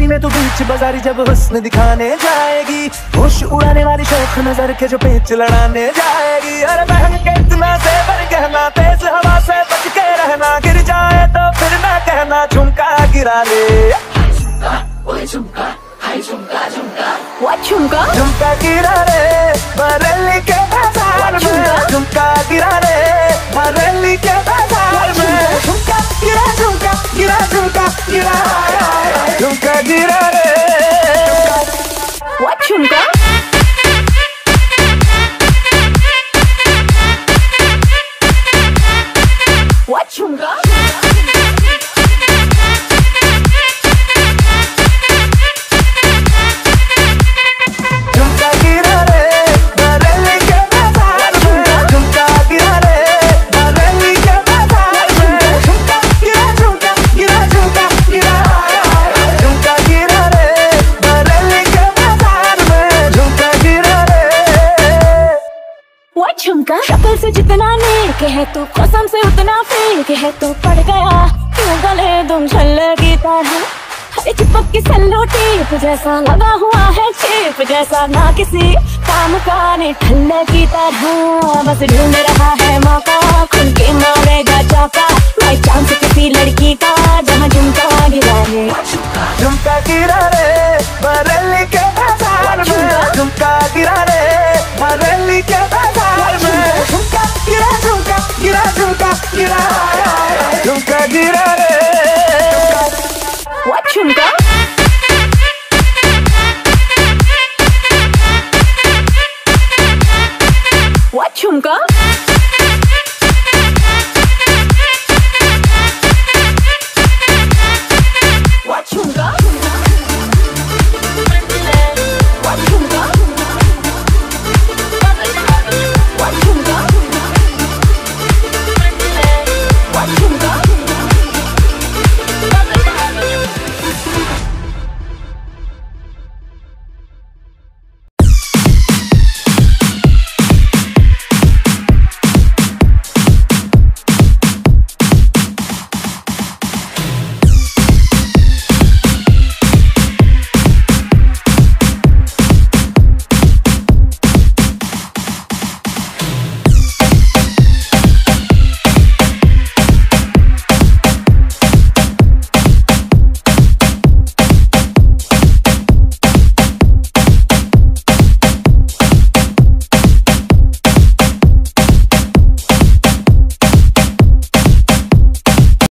में तू बीच बाजारी जब हुस्न दिखाने जाएगी, होश उड़ाने वाली शौक नजर के जो पेच लड़ाने जाएगी। अरे महंग के इतना से पर कहना, तेज हवा से बच के रहना, गिर जाए तो फिर ना कहना झुमका गिरा ले। झुमका झुमका झुमका गिरा रे बरेली के बाजार में, झुमका गिरा रे बरेली के बाजार में। झुमका गिरा झुमका गिरा झुमका गिरा, झुमका गिरा रे झुमका। झुमका झुमका। शक्ल से जितना नेक है तो कसम से उतना फेक है, तो पड़ गया क्यों गले तुम छल्ले की तरह। चिपक की सल्लो टेप जैसा लगा हुआ है चेप जैसा, ना किसी काम का ने ठल्ले की तरह। बस ढूंढ रहा है मौका, खुल के मारेगा चौका, बाई चांस किसी लड़की का।